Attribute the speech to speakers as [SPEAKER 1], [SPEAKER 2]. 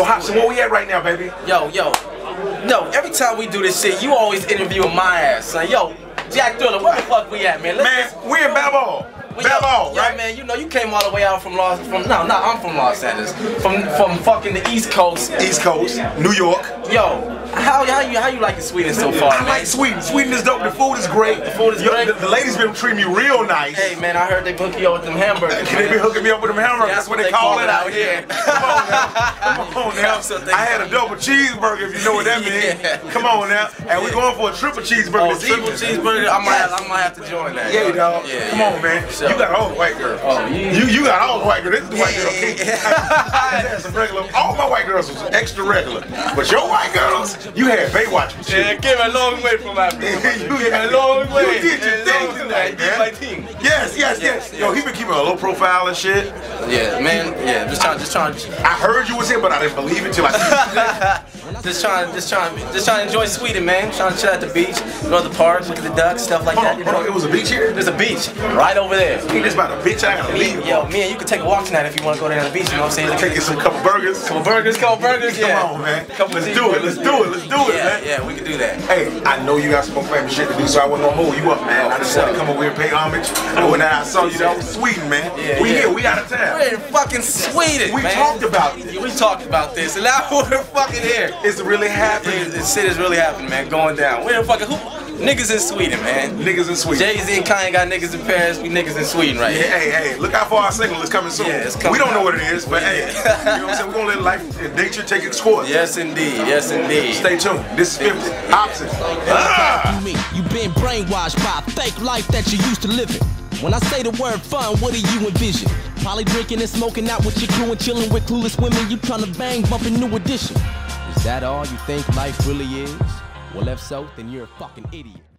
[SPEAKER 1] So where we at right now, baby?
[SPEAKER 2] Yo, every time we do this shit, you always interviewing my ass, son. Yo, Jack Thriller, where the fuck we at, man?
[SPEAKER 1] We in Babal. Babal, right?
[SPEAKER 2] Man, you know, you came all the way out from I'm from Los Angeles. From fucking the East Coast.
[SPEAKER 1] East Coast, New York.
[SPEAKER 2] Yo, how you liking Sweden so far, man?
[SPEAKER 1] I like Sweden. Sweden is dope. The food is great.
[SPEAKER 2] The food is great.
[SPEAKER 1] The ladies been treating me real nice.
[SPEAKER 2] Hey, man, I heard they hook you up with them hamburgers.
[SPEAKER 1] They be hooking me up with them hamburgers. That's what they call it out here. Come on now. Come on now. I had a double cheeseburger, if you know what that means. Come on now. And we're going for a triple cheeseburger this evening.
[SPEAKER 2] Triple cheeseburger? I might have to join that.
[SPEAKER 1] Yeah, dog. Come on, man. You got all the white girls.
[SPEAKER 2] Oh,
[SPEAKER 1] you got all the white girls. This is the white girl king. I had some regular. All my white girls was extra regular. But your white girls, you had Baywatch and shit.
[SPEAKER 2] Yeah, came a long way from Africa. You came a long way.
[SPEAKER 1] You did your thing tonight, man.
[SPEAKER 2] My thing.
[SPEAKER 1] Yes. Yo, he been keeping a low profile and shit.
[SPEAKER 2] Yeah, man. Yeah, just trying.
[SPEAKER 1] I heard you was here, but I didn't believe it till I see you.
[SPEAKER 2] Just trying to enjoy Sweden, man. Trying to chill at the beach, go to the park, look at the ducks, stuff like that. You know?
[SPEAKER 1] It was a beach here?
[SPEAKER 2] There's a beach right over there.
[SPEAKER 1] You just about a bitch, I gotta leave.
[SPEAKER 2] Yo, me and you can take a walk tonight if you want to go down to the beach, you know what I'm saying?
[SPEAKER 1] Take you some couple burgers,
[SPEAKER 2] yeah.
[SPEAKER 1] Come on, man. Let's do it, man.
[SPEAKER 2] Yeah, we can do that.
[SPEAKER 1] Hey, I know you got some more famous shit to do, so I wasn't gonna hold you up, man. I just wanted to come over here and pay homage. And when I saw you, that was Sweden, man. We here, we out of town.
[SPEAKER 2] We're in fucking Sweden,
[SPEAKER 1] We talked about this.
[SPEAKER 2] We talked about this, and now we're fucking here.
[SPEAKER 1] It's really happening.
[SPEAKER 2] This shit is really happening, man. Going down. We're in fucking niggas in Sweden, man.
[SPEAKER 1] Niggas in Sweden.
[SPEAKER 2] Jay-Z and Kanye got niggas in Paris. We niggas in Sweden right here.
[SPEAKER 1] Hey, look out for our single. It's coming soon.
[SPEAKER 2] Yeah, it's coming.
[SPEAKER 1] We don't know what it is, but hey, you know what I'm saying? We're gonna let life and nature take its course.
[SPEAKER 2] Yes, indeed.
[SPEAKER 1] Stay tuned. This is 50. Opposite.
[SPEAKER 3] You've been brainwashed by a fake life that you used to live in. When I say the word fun, what do you envision? Probably drinking and smoking out with your crew and chilling with clueless women. You trying to bang, bumping New Edition. Is that all you think life really is? Well, if so, then you're a fucking idiot.